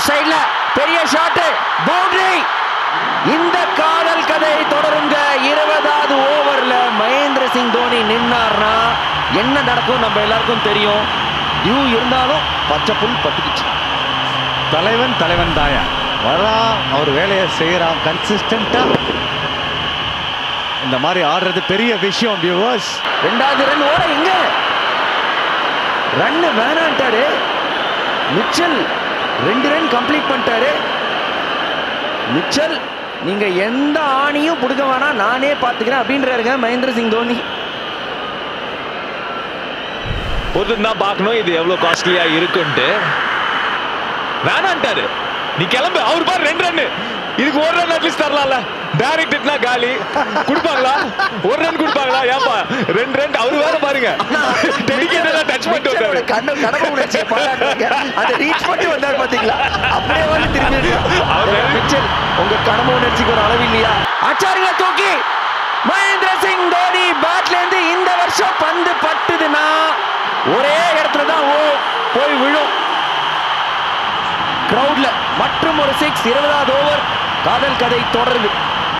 Of சைட்ல பெரிய shot, boundary. இந்த காதல் கதை தொடருங்க. 20வது ஓவர்ல மகேந்திர சிங் தோனி நின்னார்னா என்ன நடக்கும் நம்ம எல்லாருக்கும் தெரியும். டியூ இருந்தாலும் பச்சை புல் பட்டுக்குச்சு. தலைவன் தலைவன் தாயா வரான், அவர் வேலையை செய்யறான் கன்சிஸ்டன்டா. இந்த மாதிரி ஆடுறது பெரிய விஷயம் வியூவர்ஸ். 2வது ரன் ஓட எங்க ரன் வேணான்ட்டாரு மிச்சல். 2 ரன் கம்ப்ளீட் பண்ணிட்டாரு மிச்சல். நீங்க எந்த ஆணியும் புடுங்க வேணாம், நானே பாத்துக்கிறேன் அப்படின்றாருங்க மகேந்திர சிங் தோனி. பொறுத்துதான் பார்க்கணும் இது எவ்வளவு காஸ்ட்லியா இருக்குன்ட்டு. வேணான்ட்டாரு, நீ கிளம்பு. அவர் பாரு 2 ரன், இதுக்கு 1 ரன் அட்லீஸ்ட் தரலாம்ல. டைரக்ட்னா காலி கொடுப்பாங்களா? 1 ரன் கொடுப்பாங்களா? ஏப்பா 2 ரன். அவரு வேற பாருங்க, டெடிகேட்டடா டச் பண்ணிட்டு வந்தாரு. கடமை உணர்ச்சி பாராட்டுறாங்க. அதை ரீச் பண்ணி வந்தாரு பாத்தீங்களா? அப்படியே வந்து திரும்பி மிச்சல், உங்க கடமை உணர்ச்சிக்கு ஒரு அளவு இல்லையா? ஆச்சாரியா தூக்கி மகேந்திர சிங் தோனி பேட்ல இருந்து இந்த வருஷம் பந்து பட்டுதுன்னா ஒரே இடத்துல தான் போய் விழும். கிரவுட்ல மற்றும் ஒரு 6. 20வது ஓவர் காதல் கதை தொடருது.